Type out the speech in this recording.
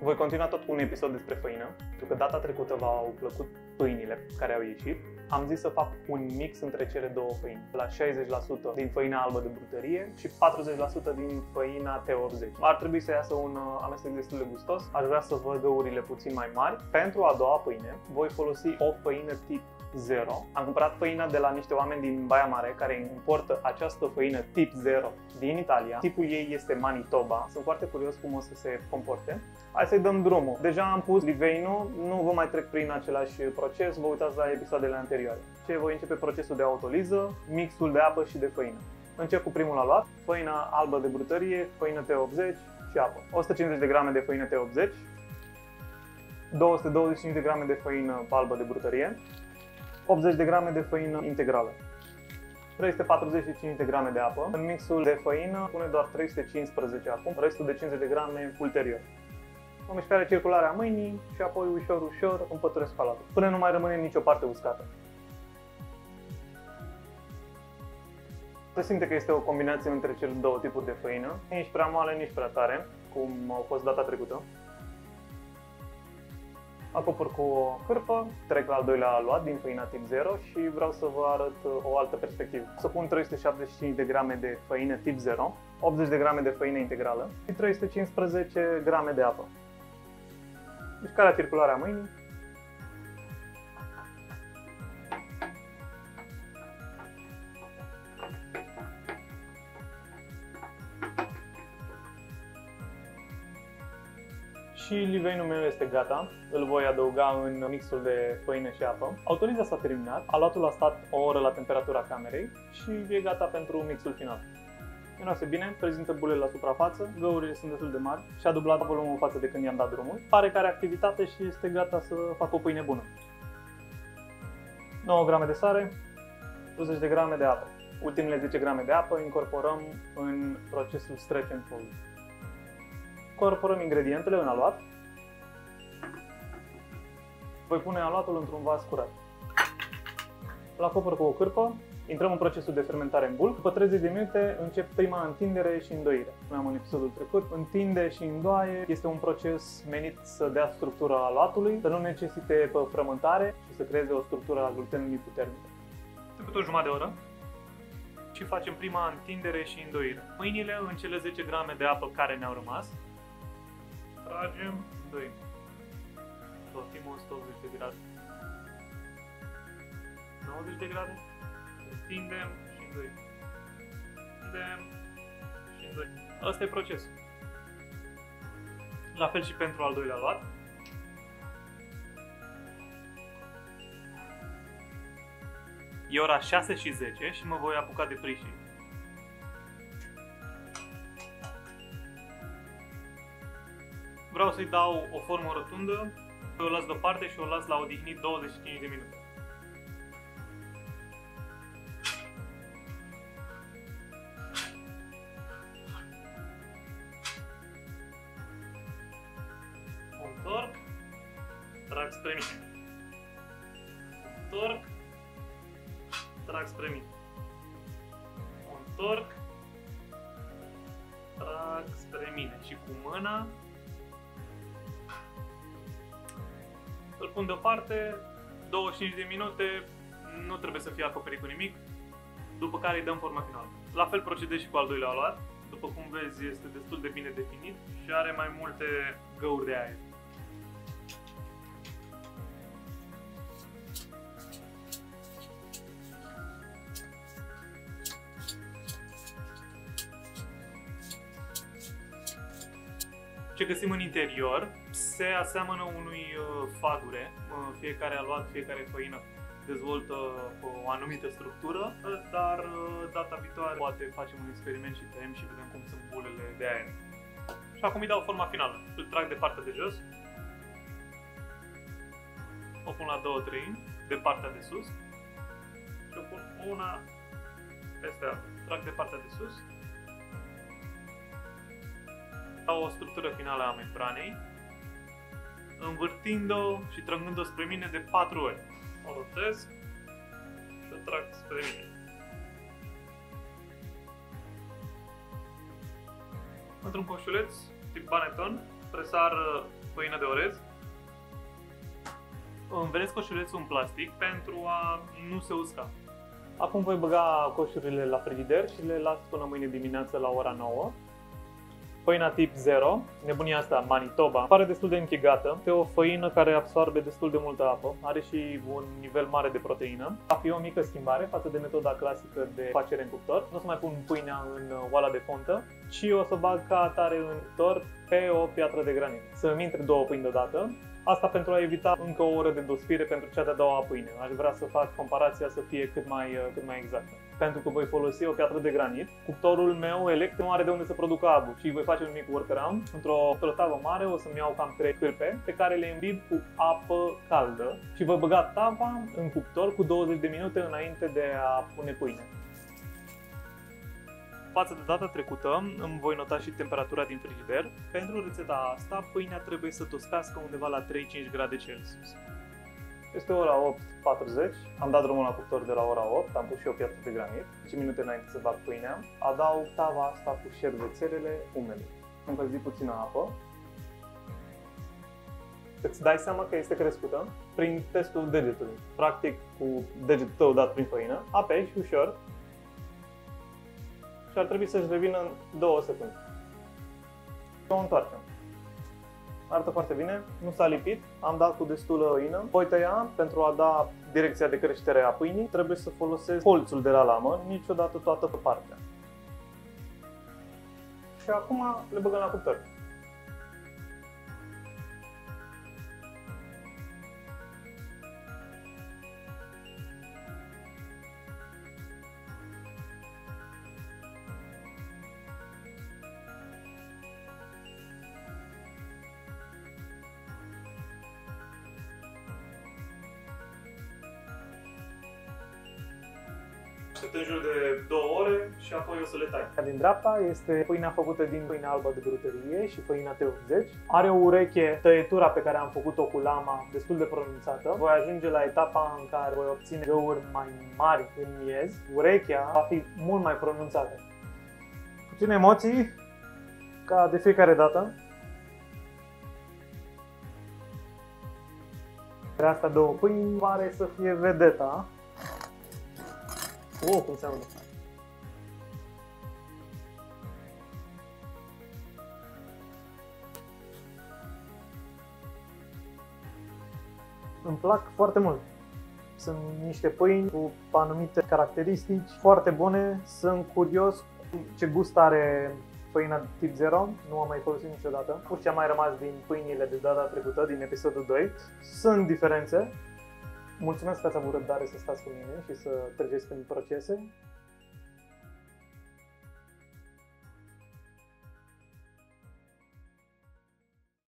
Voi continua tot cu un episod despre făină, pentru că data trecută v-au plăcut pâinile care au ieșit. Am zis să fac un mix între cele două făini, la 60% din făina albă de brutărie și 40% din făina T80. Ar trebui să iasă un amestec destul de gustos. Aș vrea să văd găurile puțin mai mari. Pentru a doua pâine voi folosi o făină tip 0. Am cumpărat făina de la niște oameni din Baia Mare care importă această făină tip 0 din Italia. Tipul ei este Manitoba. Sunt foarte curios cum o să se comporte. Hai să-i dăm drumul. Deja am pus liveinul, nu vă mai trec prin același proces, vă uitați la episoadele anterioare. Voi începe procesul de autoliză, mixul de apă și de făină. Încep cu primul aluat, făina albă de brutărie, făină T80 și apă. 150 de grame de făină T80, 225 de grame de făină albă de brutărie, 80 de grame de făină integrală, 345 de grame de apă. În mixul de făină pune doar 315 acum, restul de 50 de grame ulterior. O mișcare circulară a mâinii și apoi ușor împăturesc palatul, până nu mai rămâne nicio parte uscată. Se simte că este o combinație între cele două tipuri de făină, nici prea moale, nici prea tare, cum au fost data trecută. Acopăr cu o cârpă, trec la al doilea aluat din făina tip 0 și vreau să vă arăt o altă perspectivă. Să pun 375 de grame de făină tip 0, 80 de grame de făină integrală și 315 grame de apă. Mișcarea circulară a mâinii. Și liveinul meu este gata, îl voi adăuga în mixul de făină și apă. Autoliza s-a terminat, aluatul a stat o oră la temperatura camerei și e gata pentru mixul final. Miroase bine, prezintă bule la suprafață, găurile sunt destul de mari și a dublat volumul față de când i-am dat drumul. Pare că are activitate și este gata să facă o pâine bună. 9 grame de sare, 20 de grame de apă. Ultimele 10 grame de apă incorporăm în procesul stretch and fold. Incorporăm ingredientele în aluat. Voi pune aluatul într-un vas curat. Îl acopăr cu o cârpă. Intrăm în procesul de fermentare în bulk. După 30 de minute încep prima întindere și îndoire. Spuneam în episodul trecut, întinde și îndoaie este un proces menit să dea structura aluatului, să nu necesite frământare și să creeze o structură a glutenului puternică. Trecut o jumătate de oră și facem prima întindere și îndoire. Mâinile în cele 10 grame de apă care ne-au rămas. Tragem, îndoim. Totim 180 de grade. 90 de grade. Întindem și îndoim. Întindem și îndoim. Ăsta e procesul. La fel și pentru al doilea aluat. E ora 6:10 și mă voi apuca de pre-sheet. Vreau să-i dau o formă rotundă, o las deoparte și o las la odihnit 25 de minute. O întorc, trag spre mine. O întorc, trag spre mine. O întorc, trag spre mine și cu mâna îl pun deoparte, 25 de minute, nu trebuie să fie acoperit cu nimic, după care îi dăm forma finală. La fel procedez și cu al doilea aluat, după cum vezi este destul de bine definit și are mai multe găuri de aer. Ce găsim în interior se aseamănă unui fagure. Fiecare aluat, fiecare făină dezvoltă o anumită structură, dar data viitoare poate facem un experiment și tăiem și vedem cum sunt bulele de aer. Și acum îi dau forma finală. Îl trag de partea de jos, o pun la 2/3 de partea de sus și o pun una peste alta. Trag de partea de sus. Dau o structură finală a membranei, învârtind-o și trăgând-o spre mine de 4 ori. O rotez și o trag spre mine. Într-un coșuleț tip Baneton presar făină de orez. Învelesc coșulețul în plastic pentru a nu se usca. Acum voi băga coșurile la frigider și le las până mâine dimineață la ora 9. Făina tip 0, nebunia asta, Manitoba, pare destul de închegată. Este o făină care absorbe destul de multă apă, are și un nivel mare de proteină. Va fi o mică schimbare față de metoda clasică de facere în cuptor. Nu o să mai pun pâinea în oala de fontă, ci o să bag ca atare în cuptor pe o piatră de granit. Să-mi intre 2 pâini deodată. Asta pentru a evita încă o oră de dosfire pentru cea de-a doua pâine. Aș vrea să fac comparația să fie cât mai exactă. Pentru că voi folosi o piatră de granit, cuptorul meu electric nu are de unde să producă abur, ci voi face un mic workaround. Într-o tavă mare o să-mi iau cam 3 cârpe pe care le îmbib cu apă caldă și voi băga tava în cuptor cu 20 de minute înainte de a pune pâine. Față de data trecută, îmi voi nota și temperatura din frigider. Pentru rețeta asta, pâinea trebuie să tospească undeva la 3-5 grade Celsius. Este ora 8:40, am dat drumul la cuptor de la ora 8, am pus și o piatră de granit, 10 minute înainte să bag pâinea. Adaug tava asta cu șervețelele umede. Încălzi puțină apă. Îți dai seama că este crescută prin testul degetului. Practic, cu degetul tău dat prin făină, apeși ușor și ar trebui să-și revină în 2 secunde. O întoarcem. Arată foarte bine, nu s-a lipit, am dat cu destulă făină. Voi tăia, pentru a da direcția de creștere a pâinii, trebuie să folosesc colțul de la lamă, niciodată toată partea. Și acum le băgăm la cuptor. Aștept în jur de 2 ore și apoi o să le tai. Din dreapta este pâinea făcută din pâine albă de brutărie și făina T80. Are o ureche, tăietura pe care am făcut-o cu lama, destul de pronunțată. Voi ajunge la etapa în care voi obține găuri mai mari în miez. Urechea va fi mult mai pronunțată. Puține emoții, ca de fiecare dată. De asta 2 pâini pare să fie vedeta. Cum se aude. Îmi plac foarte mult. Sunt niște pâini cu anumite caracteristici foarte bune. Sunt curios ce gust are făina tip 0. Nu am mai folosit niciodată. Pur ce am mai rămas din pâinile de data trecută, din episodul 2. Sunt diferențe. Mulțumesc că ați avut răbdare să stați cu mine și să treceți prin procese.